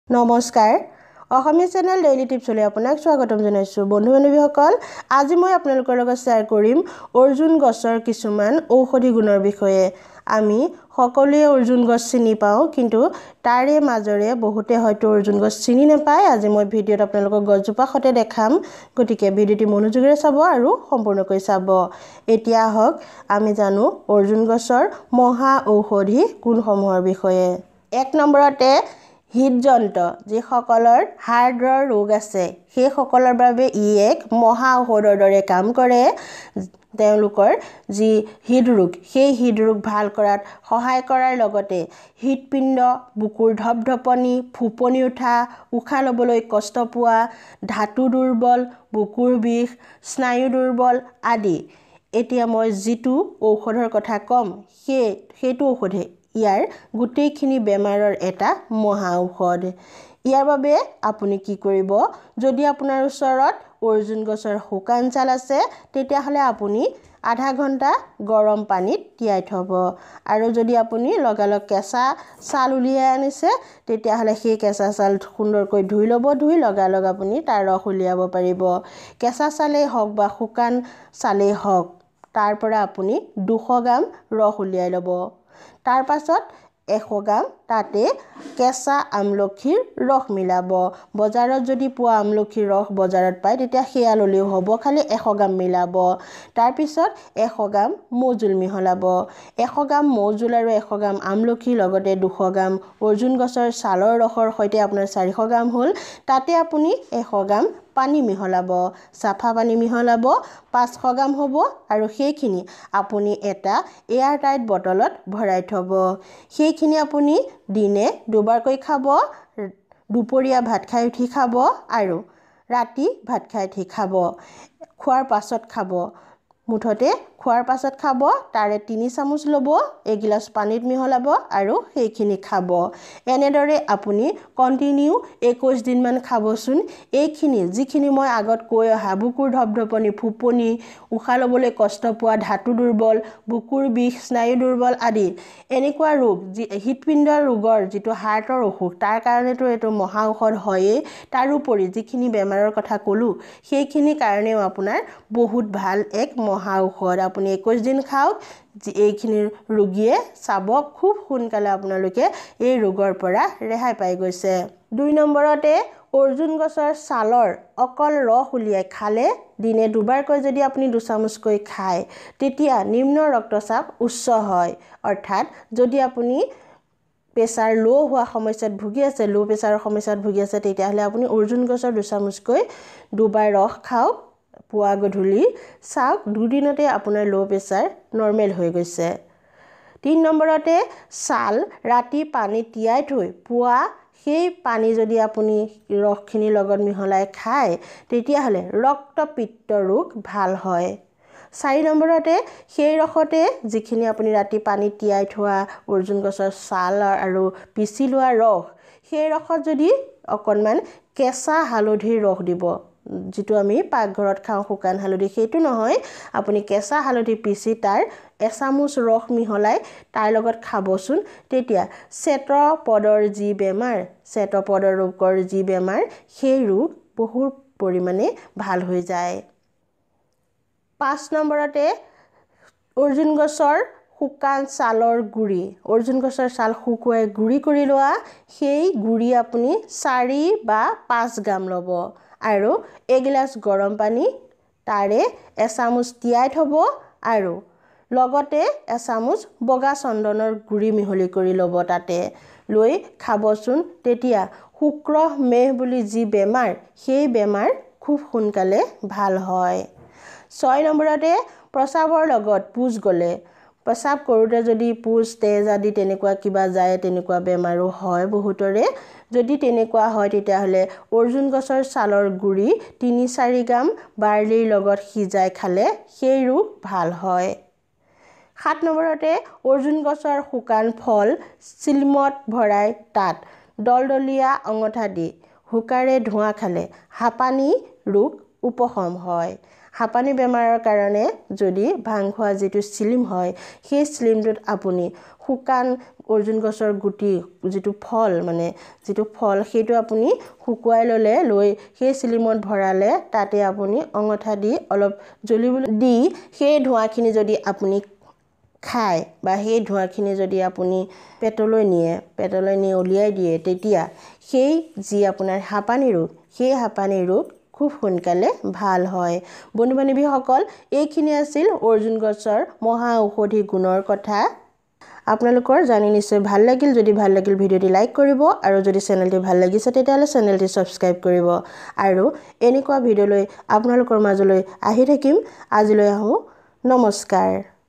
নমস্কাৰ অসমীয়া channel daily টিপছলৈ আপোনাক স্বাগতম জনাইছোঁ বন্ধু-বান্ধৱীসকল আজি মই আপোনালোকৰ লগত শ্বেয়াৰ কৰিম অৰ্জুন গছৰ কিছুমান ঔষধি গুণৰ বিষয়ে আমি সকলোৱে অৰ্জুন গছ চিনি পাওঁ কিন্তু তাৰে মাজৰে বহুতে হয়তো অৰ্জুন গছ চিনি নাপায় আজি মই ভিডিঅ'ত আপোনালোকক গছজোপা সতে দেখাম গতিকে ভিডিঅ'টি মনোযোগেৰে চাব আৰু সম্পূৰ্ণকৈ চাব এতিয়া হওক আমি জানো অৰ্জুন গছৰ মহা ঔষধি গুণসমূহৰ বিষয়ে এক নম্বৰতে হৃদযন্ত্ৰ যিসকলৰ হাৰ্টৰ ৰোগ আছে সেই সকলৰ বাবে ই এক মহা ঔষধৰ দৰে কাম কৰে তেওঁলোকৰ যি হৃদৰোগ সেই হৃদৰোগ ভাল কৰাত সহায় কৰাৰ লগতে হৃদপিণ্ড বুকুৰ ধপধপনি ফুপনি উঠা উশাহ ল'বলৈ কষ্ট পোৱা ধাতু দুৰ্বল বুকুৰ বিষ স্নায়ু দুৰ্বল আদি এতিয়া মই যিটো ঔষধৰ কথা ক'ম সেইটো ঔষধে ইয়াৰ গোটেইখিনি বেমাৰৰ এটা মহা ঔষধ ইয়াৰ বাবে আপুনি কি কৰিব যদি আপোনাৰ ওচৰত অৰ্জুন গছৰ শুকান ছাল আছে তেতিয়াহ'লে আপুনি আধা ঘণ্টা গৰম পানীত তিয়াই থ'ব আৰু যদি আপুনি লগালগ কেঁচা ছাল উলিয়াই আনিছে তেতিয়াহ'লে সেই কেঁচা ছাল সুন্দৰকৈ ধুই ল'ব ধুই লগালগ আপুনি তাৰ ৰস উলিয়াব পাৰিব কেঁচা ছালেই হওক বা শুকান ছালেই হওক তাৰ পৰা আপুনি 200 গ্ৰাম ৰস উলিয়াই ল'ব তাৰ পাছত 100 গ্ৰাম তাতে কেঁচা আমলখিৰ ৰস মিলাব বজাৰত যদি পোৱা আমলখিৰ ৰস বজাৰত পায় তেতিয়া সেয়া ল'লেও হ'ব খালি 100 গ্ৰাম মিলাব তাৰ পিছত 100 গ্ৰাম মৌজোল মিহলাব 100 গ্ৰাম মৌজোল আৰু 100 গ্ৰাম আমলখি লগতে 200 গ্ৰাম অৰ্জুন গছৰ ছালৰ ৰসৰ সৈতে আপোনাৰ 400 গ্ৰাম হ'ল তাতে আপুনি 100 গ্ৰাম পানী মিহলাব সাফা পানী মিহলাব 500 গ্ৰাম হ'ব আৰু সেইখিনি আপুনি এটা এয়াৰ টাইট বটলত ভৰাই থ'ব সেইখিনি আপুনি দিনে দুবাৰকৈ খাব দুপৰীয়া ভাত খাই উঠি খাব আৰু ৰাতি ভাত খাই উঠি খাব খোৱাৰ পাছত খাব মুঠতে খোৱাৰ পাছত খাব তাৰে 3 চামুচ ল'ব এগিলাচ পানীত মিহলাব আৰু সেইখিনি খাব এনেদৰে আপুনি কন্টিনিউ 21 দিনমান খাবচোন এইখিনি যিখিনি মই আগত কৈ অহা বুকুৰ ধপধপনি ফুপনি উশাহ ল'বলৈ কষ্ট পোৱা ধাতু দুৰ্বল বুকুৰ বিষ স্নায়ু দুৰ্বল আদি এনেকুৱা ৰোগ যি হৃদপিণ্ডৰ ৰোগৰ যিটো হাৰ্টৰ অসুখ তাৰ কাৰণেতো এইটো মহা ঔষধ হয়েই তাৰোপৰি যিখিনি বেমাৰৰ কথা ক'লোঁ সেইখিনি কাৰণেও আপোনাৰ বহুত ভাল এক মহা ঔষধ আপুনি 21 দিন খাওক এইখিনি ৰোগীয়ে চাব খুব সোনকালে আপোনালোকে এই ৰোগৰ পৰা ৰেহাই পাই গৈছে 2 নম্বৰতে অৰ্জুন গছৰ ছালৰ অকল ৰস উলিয়াই খালে দিনে দুবাৰকৈ যদি আপুনি 2 চামুচকৈ খায় তেতিয়া নিম্ন ৰক্তচাপ উচ্চ হয় অৰ্থাৎ যদি আপুনি প্ৰেছাৰ লো হোৱা সমস্যাত ভুগি আছে লো প্ৰেছাৰৰ সমস্যাত ভুগি আছে তেতিয়াহ'লে আপুনি অৰ্জুন গছৰ 2 চামুচকৈ দুবাৰ ৰস খাওক পুৱা গধূলি চাওক দুদিনতে আপোনাৰ লো প্ৰেছাৰ নৰ্মেল হৈ গৈছে 3 নম্বৰতে ছাল ৰাতি পানী তিয়াই থৈ পুৱা সেই পানী যদি আপুনি ৰসখিনিৰ লগত মিহলাই খায় তেতিয়াহ'লে ৰক্তপিত্ত ৰোগ ভাল হয় 4 নম্বৰতে সেই ৰসতে যিখিনি আপুনি ৰাতি পানী তিয়াই থোৱা অৰ্জুন গছৰ ছাল আৰু পিচি লোৱা ৰস সেই ৰসত যদি অকণমান কেঁচা হালধিৰ ৰস দিব যিটো আমি পাকঘৰত খাওঁ শুকান হালধি সেইটো নহয় আপুনি কেঁচা হালধি পিচি তাৰ এচামুচ ৰস মিহলাই তাৰ লগত খাবচোন তেতিয়া চেতপদৰ যি বেমাৰ চেতপদৰ ৰোগৰ যি বেমাৰ সেই ৰোগ বহুত পৰিমাণে ভাল হৈ যায় 5 নম্বৰতে অৰ্জুন গছৰ শুকান ছালৰ গুৰি অৰ্জুন গছৰ ছাল শুকুৱাই গুৰি কৰি লোৱা সেই গুৰি আপুনি 4 বা 5 গ্ৰাম ল'ব আৰু এগিলাচ গৰম পানী তাৰে এচামুচ তিয়াই থ'ব আৰু লগতে এচামুচ বগা চন্দনৰ গুৰি মিহলি কৰি ল'ব তাতে লৈ খাবচোন তেতিয়া শুক্ৰ মেহ বুলি যি বেমাৰ সেই বেমাৰ খুব সোনকালে ভাল হয় 6 নম্বৰতে প্ৰস্ৰাৱৰ লগত পুজ গ'লে প্ৰস্ৰাৱ কৰোঁতে যদি পুজ তেজ আদি তেনেকুৱা কিবা যায় তেনেকুৱা বেমাৰো হয় বহুতৰে যদি তেনেকুৱা হয় তেতিয়াহ'লে অৰ্জুন গছৰ ছালৰ গুৰি 3-4 গ্ৰাম বাৰ্লিৰ লগত সিজাই খালে সেই ৰোগ ভাল হয় 7 নম্বৰতে অৰ্জুন গছৰ শুকান ফল চিলমত ভৰাই তাত দলদলীয়া অঙঠা দি হুকাৰে ধোঁৱা খালে হাঁপানি ৰোগ উপশম হয় হাঁপানি বেমাৰৰ কাৰণে যদি ভাং খোৱা যিটো চিলিম হয় সেই চিলিমটোত আপুনি শুকান অৰ্জুন গছৰ গুটি যেটো ফল মানে যেটো ফল সেইটো আপুনি শুকুৱাই লৈ সেই চিলিমত ভৰালে তাতে আপুনি অঙঠা দি অলপ জ্বলিবলৈ দি সেই ধোঁৱাখিনি যদি আপুনি খায় বা সেই ধোঁৱাখিনি যদি আপুনি পেটলৈ নিয়ে উলিয়াই দিয়ে তেতিয়া সেই যি আপোনাৰ হাঁপানি ৰোগ সেই হাঁপানি ৰোগ খুব সোনকালে ভাল হয় বন্ধু-বান্ধৱীসকল এইখিনি আছিল অৰ্জুন গছৰ মহা ঔষধি গুণৰ কথা আপোনালোকৰ জানি নিশ্চয় ভাল লাগিল যদি ভাল লাগিল ভিডিওটি লাইক কৰিব আৰু যদি চেনেলটি ভাল লাগিছে তেতিয়াহলে চেনেলটি সাবস্ক্ৰাইব কৰিব আৰু এনেকুৱা ভিডিওলৈ আপোনালোকৰ মাজলৈ আহি থাকিম আজিলৈ আহো নমস্কাৰ